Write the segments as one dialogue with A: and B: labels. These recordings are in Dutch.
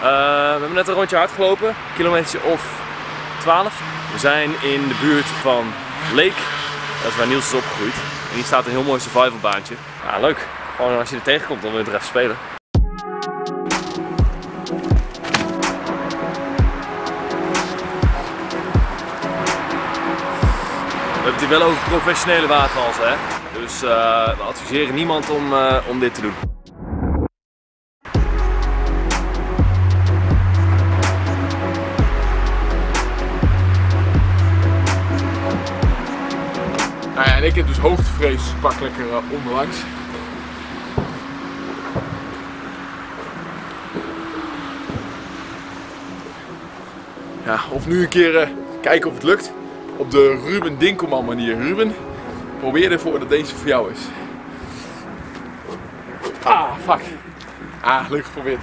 A: We hebben net een rondje hard gelopen, een kilometertje of 12. We zijn in de buurt van Leek, dat is waar Niels is opgegroeid. En hier staat een heel mooi survivalbaantje. Ja, leuk. Gewoon als je er tegenkomt, dan wil je er even spelen. We hebben het hier wel over professionele watervallen, hè? Dus we adviseren niemand om dit te doen.
B: Nou ja, en ik heb dus hoogtevrees, pak lekker onderlangs. Ja, of nu een keer kijken of het lukt. Op de Ruben Dinkelman manier. Ruben, probeer ervoor dat deze voor jou is. Ah, fuck. Ah, leuk geprobeerd.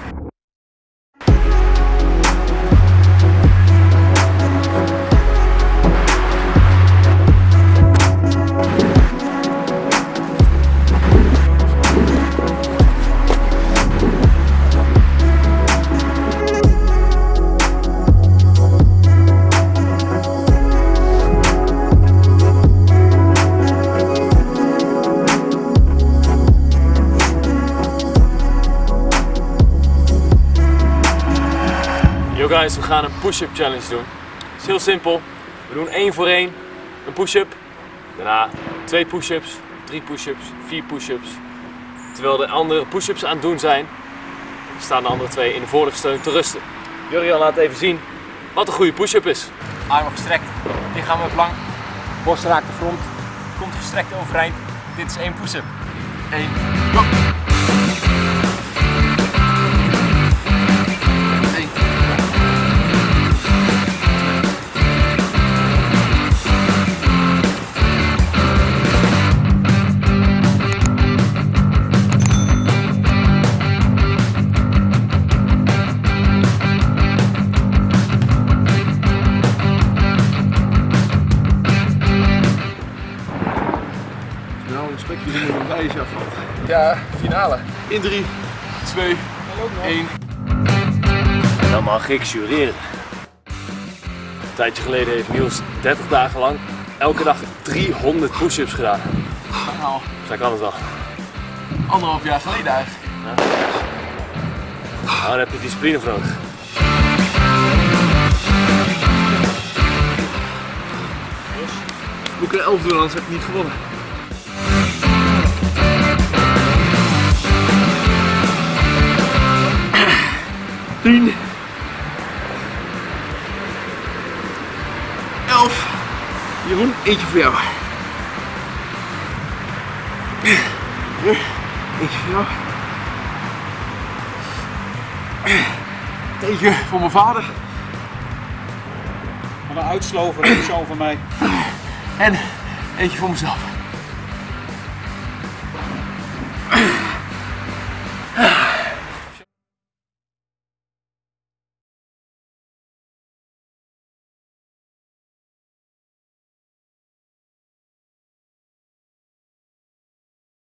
A: Yo guys, we gaan een push-up challenge doen. Het is heel simpel. We doen 1 voor 1 een push-up. Daarna 2 push-ups, 3 push-ups, 4 push-ups. Terwijl de andere push-ups aan het doen zijn, staan de andere 2 in de voorligsteun te rusten. Jurian laat even zien wat een goede push-up is.
C: Armen gestrekt, lichaam op lang, borst raakt de grond, kont gestrekt overeind. Dit is 1 push-up. 1, go! Ja, finale. In 3, 2, 1.
A: En dan mag ik jureren. Een tijdje geleden heeft Niels 30 dagen lang elke dag 300 push-ups gedaan.
C: Nou,
A: Zij kan het wel.
C: 1,5 jaar geleden eigenlijk.
A: Ja. Nou, daar heb je discipline voor nodig.
B: Moet ik er 11 doen, anders heb ik niet gewonnen. Tien. 11. Jeroen, eentje voor jou. Eentje voor jou. Eentje voor mijn vader.
C: Wat een uitslover, een zoon van mij.
B: En eentje voor mezelf.